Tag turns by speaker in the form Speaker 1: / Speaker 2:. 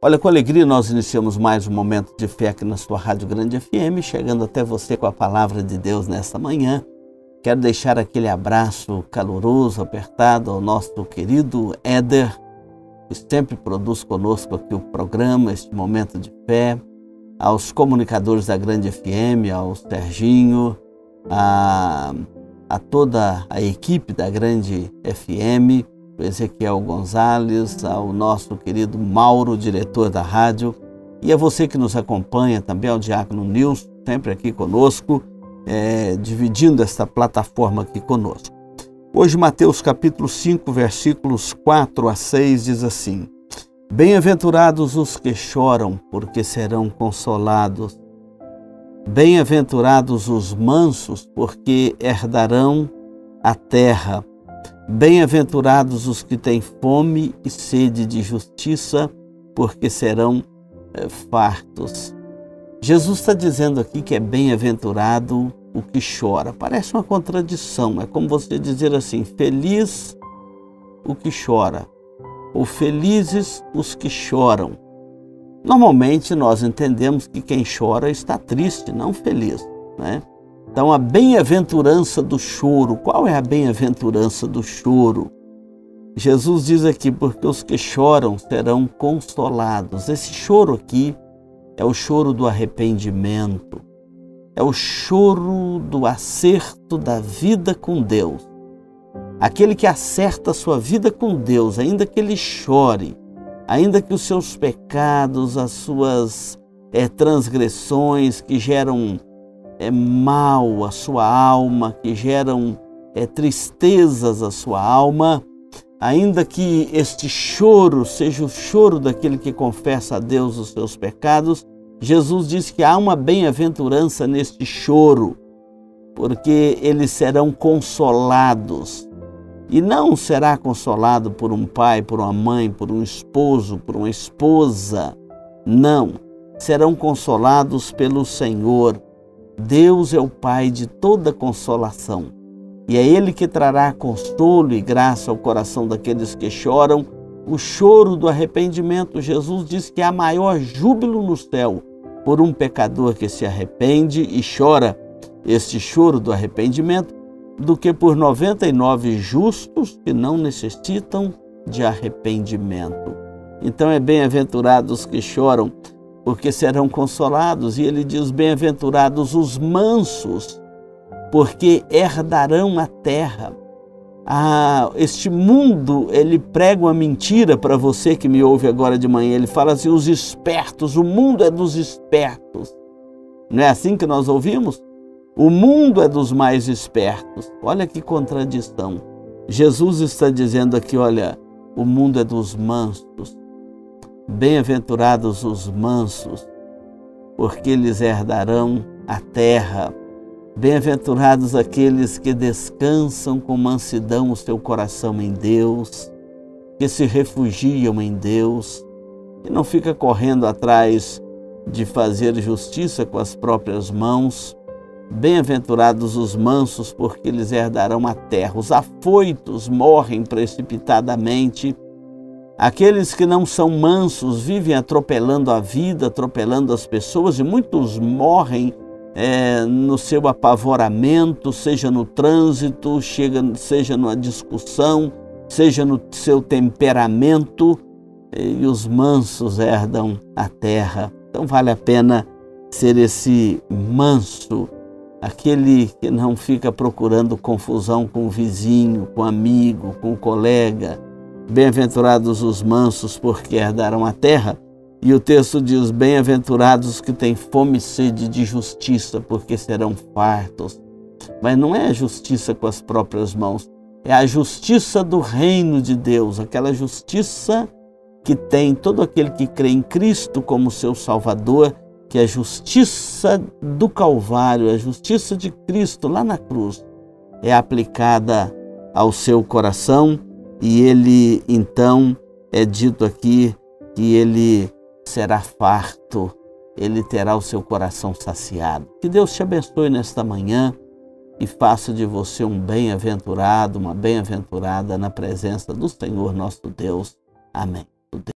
Speaker 1: Olha, com alegria nós iniciamos mais um momento de fé aqui na sua Rádio Grande FM, chegando até você com a palavra de Deus nesta manhã. Quero deixar aquele abraço caloroso, apertado ao nosso querido Éder, que sempre produz conosco aqui o programa, este momento de fé, aos comunicadores da Grande FM, ao Serginho, a toda a equipe da Grande FM, o Ezequiel Gonzalez, ao nosso querido Mauro, diretor da rádio, e a você que nos acompanha também, ao Diácono Nilson, sempre aqui conosco, dividindo esta plataforma aqui conosco. Hoje, Mateus capítulo 5, versículos 4 a 6, diz assim: Bem-aventurados os que choram, porque serão consolados. Bem-aventurados os mansos, porque herdarão a terra. Bem-aventurados os que têm fome e sede de justiça, porque serão fartos. Jesus está dizendo aqui que é bem-aventurado o que chora. Parece uma contradição, é como você dizer assim, feliz o que chora, ou felizes os que choram. Normalmente nós entendemos que quem chora está triste, não feliz, né? Então, a bem-aventurança do choro. Qual é a bem-aventurança do choro? Jesus diz aqui, porque os que choram serão consolados. Esse choro aqui é o choro do arrependimento. É o choro do acerto da vida com Deus. Aquele que acerta a sua vida com Deus, ainda que ele chore, ainda que os seus pecados, as suas transgressões que geram mal à sua alma, que geram tristezas à sua alma, ainda que este choro seja o choro daquele que confessa a Deus os seus pecados, Jesus diz que há uma bem-aventurança neste choro, porque eles serão consolados. E não será consolado por um pai, por uma mãe, por um esposo, por uma esposa. Não, serão consolados pelo Senhor. Deus é o Pai de toda consolação, e é Ele que trará consolo e graça ao coração daqueles que choram, o choro do arrependimento. Jesus diz que há maior júbilo no céu por um pecador que se arrepende e chora este choro do arrependimento, do que por 99 justos que não necessitam de arrependimento. Então é bem-aventurados que choram, porque serão consolados. E ele diz, bem-aventurados os mansos, porque herdarão a terra. Este mundo, ele prega uma mentira para você que me ouve agora de manhã. Ele fala assim, os espertos, o mundo é dos espertos. Não é assim que nós ouvimos? O mundo é dos mais espertos. Olha que contradição. Jesus está dizendo aqui, olha, o mundo é dos mansos. Bem-aventurados os mansos, porque eles herdarão a terra. Bem-aventurados aqueles que descansam com mansidão o seu coração em Deus, que se refugiam em Deus, e não fica correndo atrás de fazer justiça com as próprias mãos. Bem-aventurados os mansos, porque eles herdarão a terra. Os afoitos morrem precipitadamente. Aqueles que não são mansos vivem atropelando a vida, atropelando as pessoas, e muitos morrem no seu apavoramento, seja no trânsito, seja numa discussão, seja no seu temperamento, e os mansos herdam a terra. Então vale a pena ser esse manso, aquele que não fica procurando confusão com o vizinho, com o amigo, com o colega. Bem-aventurados os mansos, porque herdarão a terra. E o texto diz, bem-aventurados os que têm fome e sede de justiça, porque serão fartos. Mas não é a justiça com as próprias mãos, é a justiça do reino de Deus, aquela justiça que tem todo aquele que crê em Cristo como seu Salvador, que é a justiça do Calvário, a justiça de Cristo lá na cruz, é aplicada ao seu coração. E ele, então, é dito aqui que ele será farto, ele terá o seu coração saciado. Que Deus te abençoe nesta manhã e faça de você um bem-aventurado, uma bem-aventurada na presença do Senhor nosso Deus. Amém.